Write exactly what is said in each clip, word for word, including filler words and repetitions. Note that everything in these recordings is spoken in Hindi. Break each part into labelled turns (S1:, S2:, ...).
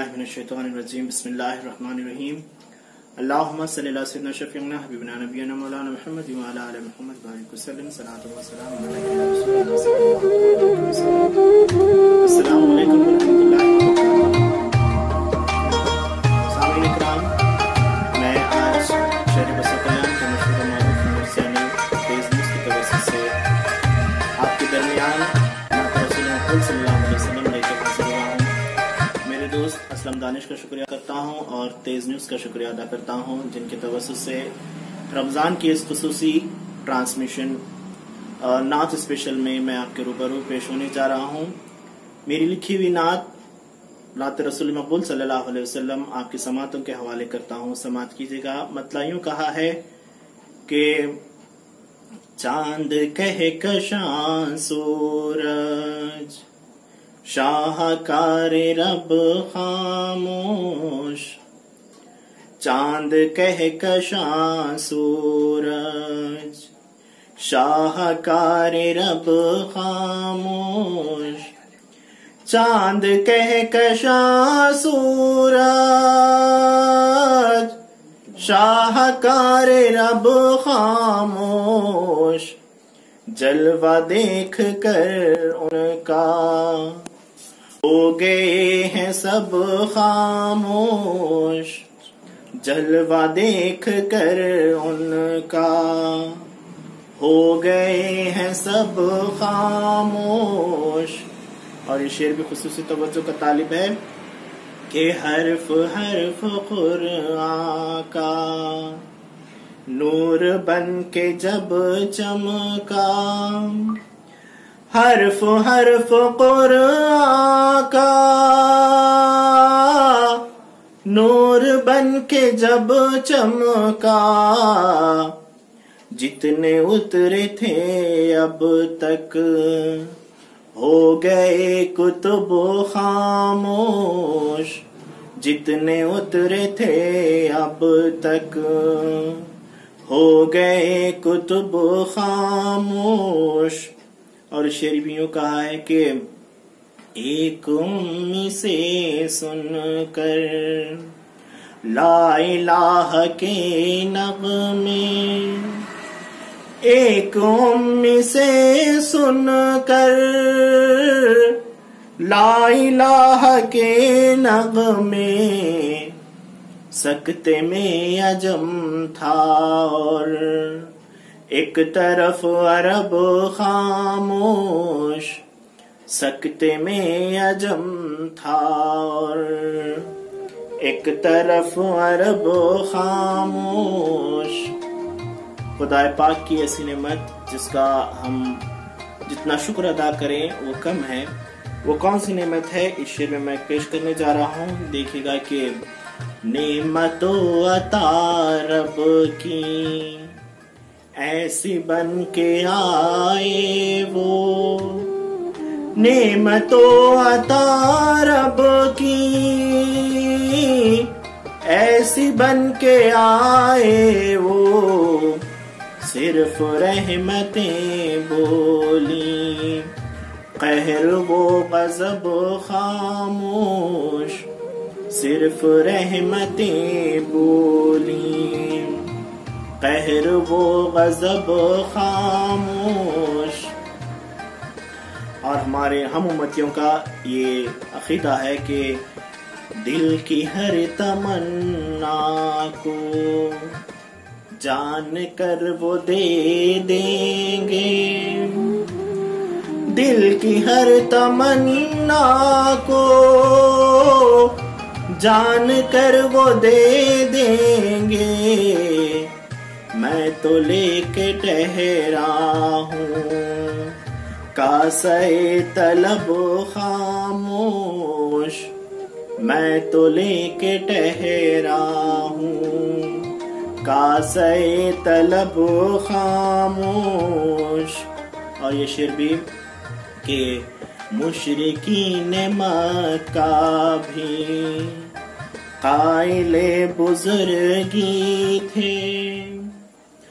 S1: बिस्मिल्लाहिर्रहमानिर्रहीम बिस्मिल्लाहिर्रहमानिर्रहीम अल्लाहुम्मा सल्ली अला सय्यिदिना शफीअना हबीबना नबियना मौलाना मुहम्मद व अला आलि मुहम्मद बारिक वसल्लम सलातु व सलाम अलैका या रसूलल्लाह सल्लल्लाहु अलैहि वसल्लम। अस्सलामु अलैकुम व रहमतुल्लाहि व बरकातुहू। सामीन इकराम, मैं आज शहर बसकलाम के मशहूर मारूफ मुर्सियानी तेज न्यूज़ की तवज्जो से आपके दरमियान नात रसूल सल्लल्लाहु अलैहि वसल्लम लेकर हाजिर हुआ हूँ। मेरे दोस्त असलम दानिश का शुक्रिया करता हूँ और तेज न्यूज़ का शुक्रिया अदा करता हूँ, जिनके तवज्जो से रमजान की इस खुसूसी ट्रांसमिशन नात स्पेशल में मैं आपके रूबरू पेश होने जा रहा हूँ। मेरी लिखी हुई नात नात रसूल मकबूल सल्लल्लाहु अलैहि वसल्लम आपकी समातों के हवाले करता हूँ, समात कीजिएगा। मतलब यूं कहा है कि चांद कह कशां सूरज, शाहकार रब खामोश। चांद कह कशां सूरज, शाहकार रब खामोश। चांद कह कशां सूरज, शाहकार रब खामोश। जलवा देख कर उनका हो गए हैं सब खामोश। जलवा देख कर उनका हो गए हैं सब खामोश। और ये शेर भी खुसूसी तवज्जो का तालिब है कि हर्फ हर्फ कुरान का नूर बन के जब चमका। हर्फ हर्फ कुरान का नूर बन के जब चमका। जितने उतरे थे अब तक हो गए कुतुब खामोश। जितने उतरे थे अब तक हो गए कुतुब खामोश। और शेर भी यूं कहा है कि एक उम्मी से सुनकर ला इलाहा के नग़मे। एक उम्मी से सुनकर ला इलाहा के नग़मे। सकते में अजम था और एक तरफ अरब खामोश। सकते में अजम था और एक तरफ अरब खामोश। खुदा पाक की ऐसी नेमत जिसका हम जितना शुक्र अदा करें वो कम है। वो कौन सी नेमत है, इस शेर में मैं पेश करने जा रहा हूँ। देखिएगा कि नेमतो अता रब की ऐसी बन के आए वो। नेमतो अता रब की ऐसी बन के आए वो। सिर्फ रहमतें बोली, कहर वो गज़ब खामोश। सिर्फ रहमतें बोली, कहर वो गज़ब खामोश। और हमारे हम उम्मतियों का ये अकीदा है कि दिल की हर तमन्ना को जान कर वो दे देंगे। दिल की हर तमन्ना को जान कर वो दे देंगे। मैं तो लेके ठहरा हूँ कासे तलब खामोश। मैं तो लेके ठहरा हूँ कासे तलब खामोश। और ये शेर भी कि मुशरिकीन मक्का भी काइले बुजुर्गी थे।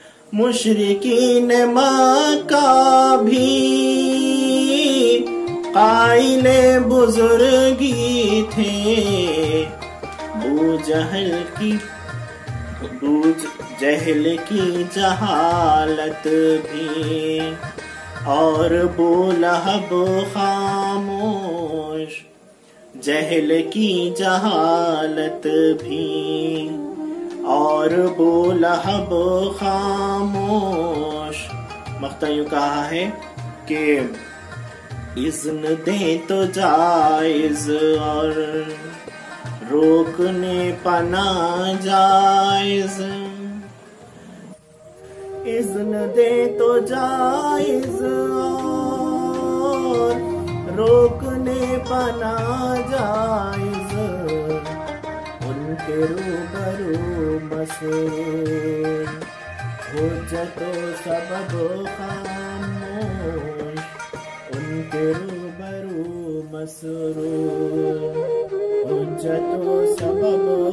S1: मुशरिकीन मक्का भी काइले बुजुर्गी थे बूजहल की बूज जहल की जहालत भी और बोलहब खामोश जहल की जहालत भी और बोलहब खामोश। मख्ता यूं कहा है कि इज़्न दे तो जायज और रोकने पना जायज। इज़्न दे तो जायज और रोकने पना जायज। उनके रूबरू मसूर हो जतो सबब खामोश। उनके रूबरू मसरूर हो जतो सबब